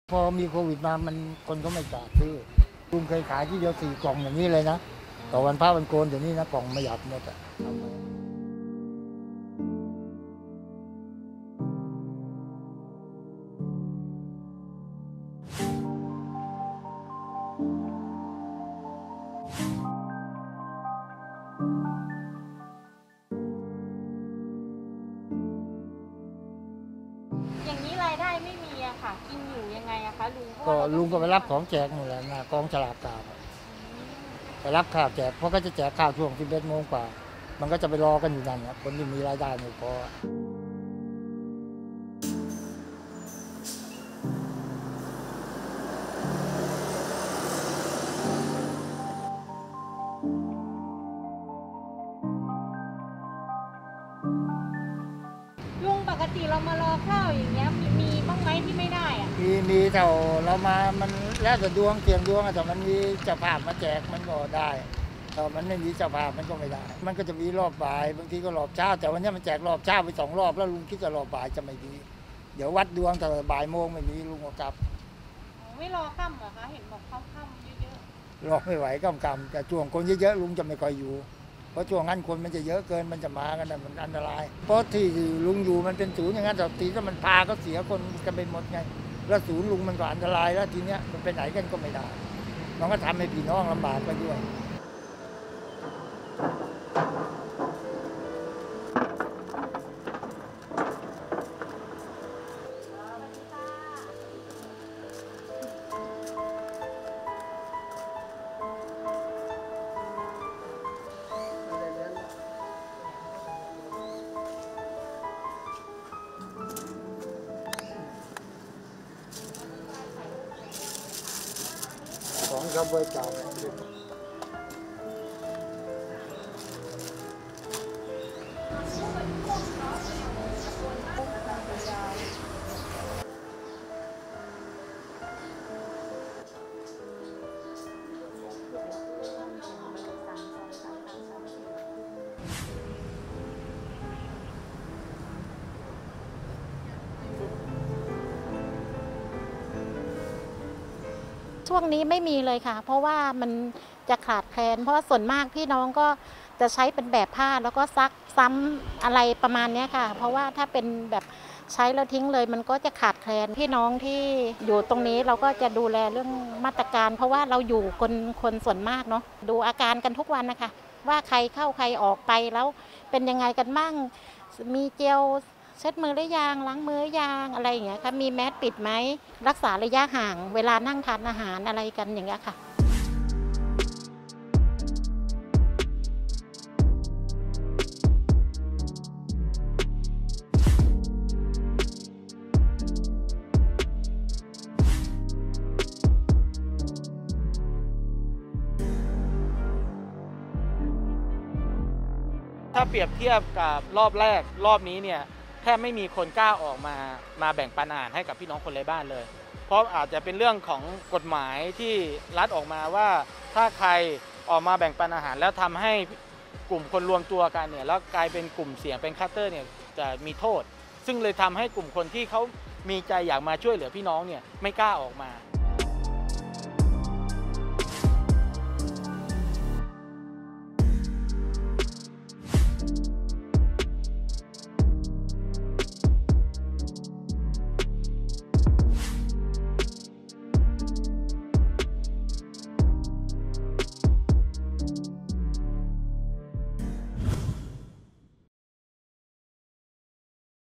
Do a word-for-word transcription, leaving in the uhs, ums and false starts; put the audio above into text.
พอมีโควิดมามันคนก็ไม่กล้าซื้อลุงเคยขายที่เดียวสี่กล่องอย่างนี้เลยนะต่อวันพระวันโกนเดี๋ยวนี้นะกล่องไม่หยัดหมดอะอย่างนี้รายได้ไม่มีอะค่ะกินอยู่ยังไงอะคะลุงก็ลุงก็ไปรับของแจกหมดแล้วนะกองฉลากกาไปรับข้าวแจกเพราะก็จะแจกข้าวช่วงสิบเอ็ดโมงกว่ามันก็จะไปรอกันอยู่นั่นนะคนที่มีรายได้ไม่พอลุงปกติเรามารอข้าวอย่างเงี้ยมีมีบ้างไหมที่ไม่ได้อะมีมีแต่เรามามันแล้วแต่ดวงเสี่ยงดวงแต่มันมีเจ้าภาพมาแจกมันก็ได้แต่มันไม่มีเจ้าภาพมันก็ไม่ได้มันก็จะมีรอบบ่ายบางทีก็รอบเช้าแต่วันนี้มันแจกรอบเช้าไปสองรอบแล้วลุงคิดจะรอบบ่ายจะไม่ดีเดี๋ยววัดดวงแต่บ่ายโมงไม่มีลุงก็กลับไม่รอค่ำเหรอคะเห็นบอกเขาค่ำเยอะๆรอไม่ไหวกำกำแต่ช่วงคนเยอะๆลุงจะไม่ค่อยอยู่เพราะช่วงนั้นคนมันจะเยอะเกินมันจะมากันนะมันอันตรายเพราะที่ลุงอยู่มันเป็นศูนย์อย่างนั้นแต่ทีถ้ามันพาก็เสียคนกันไปหมดไงแล้วศูนย์ลุงมันก็อันตรายแล้วทีเนี้ยมันไปไหนกันก็ไม่ได้มันก็ทำให้พี่น้องลำบากไปด้วยของกระเบื้องเก่าช่วงนี้ไม่มีเลยค่ะเพราะว่ามันจะขาดแคลนเพราะส่วนมากพี่น้องก็จะใช้เป็นแบบผ้าแล้วก็ซักซ้ำอะไรประมาณนี้ค่ะเพราะว่าถ้าเป็นแบบใช้แล้วทิ้งเลยมันก็จะขาดแคลนพี่น้องที่อยู่ตรงนี้เราก็จะดูแลเรื่องมาตรการเพราะว่าเราอยู่คนคนส่วนมากเนาะดูอาการกันทุกวันนะคะว่าใครเข้าใครออกไปแล้วเป็นยังไงกันบ้างมีเจลเช็ดมือหรือยังล้างมือหรือยังอะไรอย่างเงี้ยค่ะมีแมสปิดไหมรักษาระยะห่างเวลานั่งทานอาหารอะไรกันอย่างเงี้ยค่ะถ้าเปรียบเทียบกับรอบแรกรอบนี้เนี่ยแทบไม่มีคนกล้าออกมามาแบ่งปันอาหารให้กับพี่น้องคนไร้บ้านเลยเพราะอาจจะเป็นเรื่องของกฎหมายที่รัฐออกมาว่าถ้าใครออกมาแบ่งปันอาหารแล้วทำให้กลุ่มคนรวมตัวกันเนี่ยแล้วกลายเป็นกลุ่มเสี่ยงเป็นคลัสเตอร์เนี่ยจะมีโทษซึ่งเลยทำให้กลุ่มคนที่เขามีใจอยากมาช่วยเหลือพี่น้องเนี่ยไม่กล้าออกมา